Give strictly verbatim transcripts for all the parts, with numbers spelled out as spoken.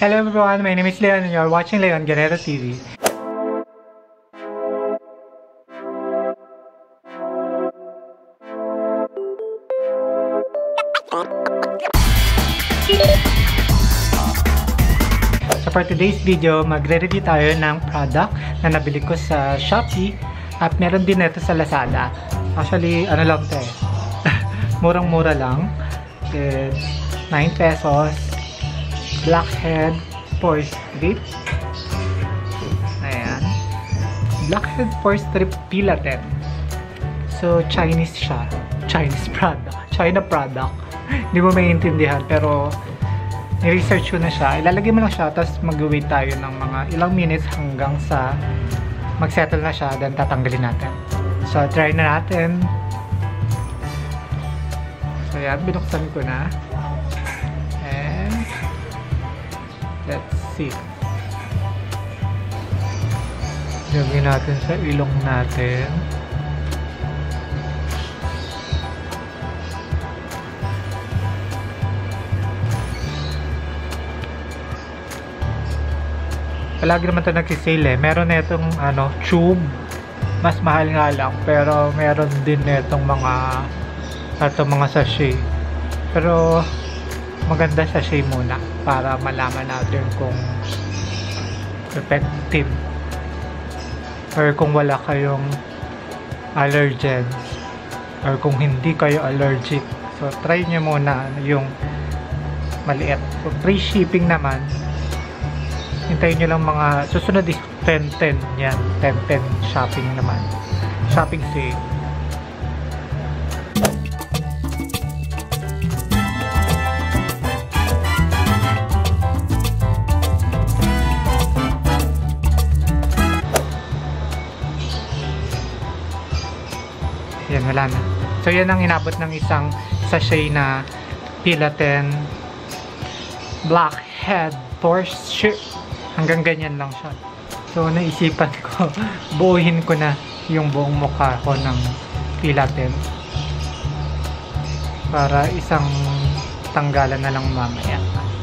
Hello everyone, my name is Leon and you are watching Leon Guerrero T V. So for today's video, magre-review tayo ng product na nabili ko sa Shopee at meron din ito sa Lazada. Actually, ano lang ito eh. Murang-mura lang. It's nine pesos. Blackhead Pore Strip. Ayan. Blackhead Pore Strip Pilaten. So, Chinese siya. Chinese product. China product. Hindi mo maintindihan, pero ni-research ko na siya. Ilalagay mo lang siya, tapos mag-wait tayo ng mga ilang minutes hanggang sa mag-settle na siya, then tatanggalin natin. So, try na natin. So, yan. Binuksan ko na. And let's see. Lagyan natin sa ilong natin. Palagi naman ito nagsisale eh. Meron na itong ano, tube. Mas mahal nga lang. Pero meron din na itong mga itong mga sachet. Pero maganda sachet muna para malaman natin kung effective or kung wala kayong allergens or kung hindi kayo allergic. So try nyo muna yung maliit. So free shipping naman. Hintayin nyo lang mga susunod is ten ten yan. ten ten shopping naman. Shopping sale. Yan, wala na. So yan ang inabot ng isang sachet na Pilaten Blackhead Pore Strip. Hanggang ganyan lang siya. So naisipan ko, buuhin ko na yung buong mukha ko ng Pilaten para isang tanggalan na lang mamaya.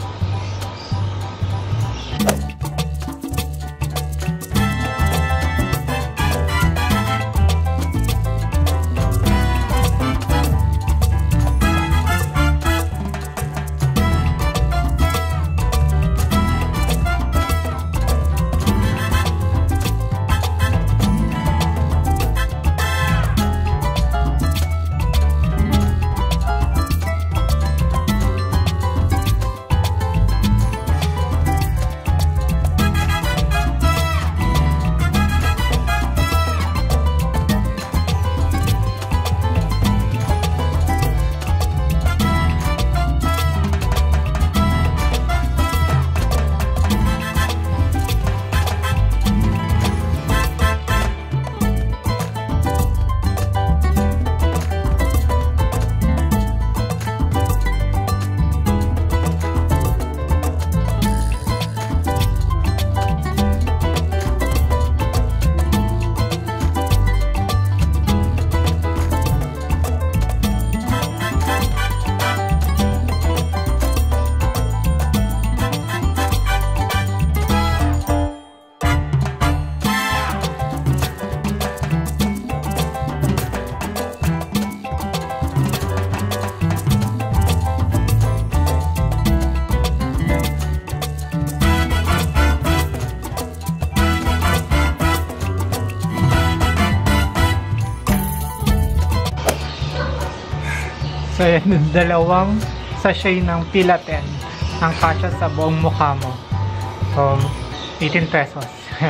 So yan, dalawang sachet ng Pilaten ang kasya sa buong mukha mo. So, eighteen pesos.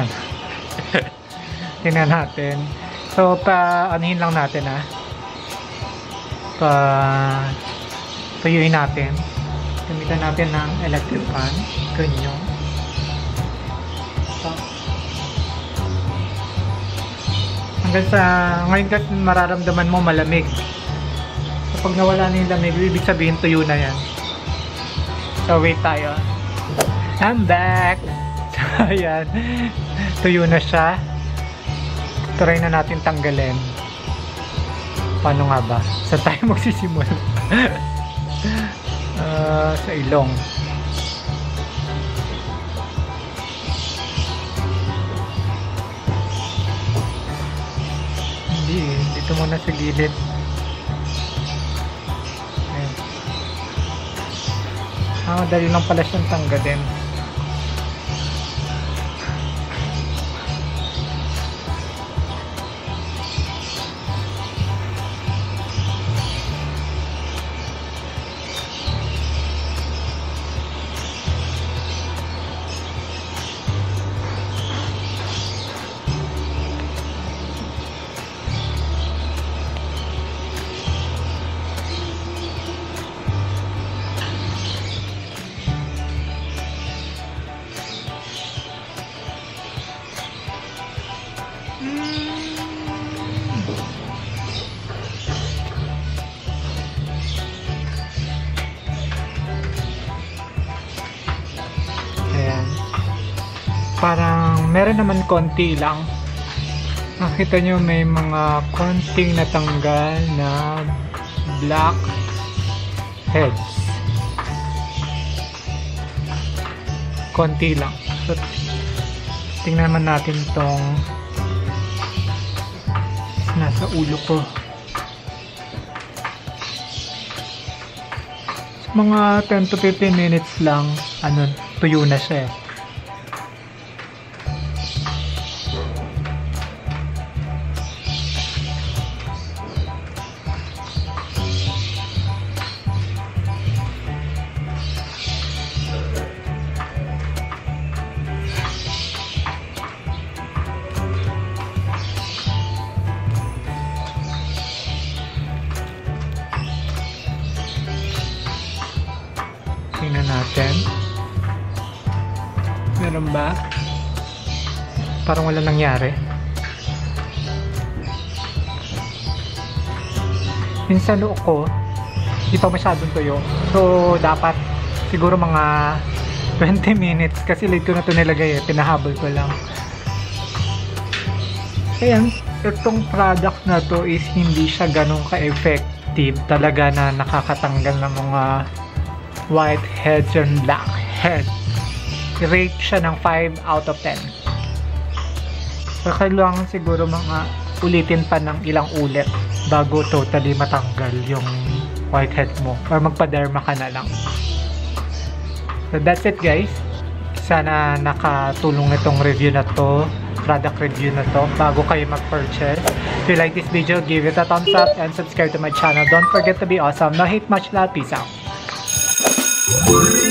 Tingnan natin. So, pa-anuhin lang natin ha. Pa-tuyuin natin. Gamitan natin ng electric fan. Ganyan. So, hanggang sa, ngayon kasi mararamdaman mo malamig. Pag nawala na yung lamig, ibig sabihin tuyo na yan. So wait tayo. I'm back! So ayan. Tuyo na siya. Try na natin tanggalin. Paano nga ba? Saan tayo magsisimula? uh, sa ilong. muna sa gilid. Ayan. Ah, madali lang pala siyang tanggalin. Parang meron naman konti lang. Nakita nyo may mga konting natanggal na black heads. Konti lang. So, tingnan naman natin tong nasa ulo ko. So, mga ten to fifteen minutes lang, ano, tuyo na siya eh. Tingnan natin. Meron ba? Parang wala nangyari. Minsan noo ko, hindi pa masyadong tuyo. So, dapat siguro mga twenty minutes kasi late ko na ito nilagay eh. Pinahabol ko lang. Ayan, itong product na to is hindi siya ganun ka-effective talaga na nakakatanggal ng mga white heads and black heads. Rate siya ng five out of ten. So, kailangan siguro mga ulitin pa ng ilang ulit bago totally matanggal yung white heads mo or magpa-derma ka na lang. So that's it guys. Sana nakatulong itong review na to, product review na to bago kayo mag-purchase. If you like this video, give it a thumbs up and subscribe to my channel. Don't forget to be awesome. No hate, much love. Peace out.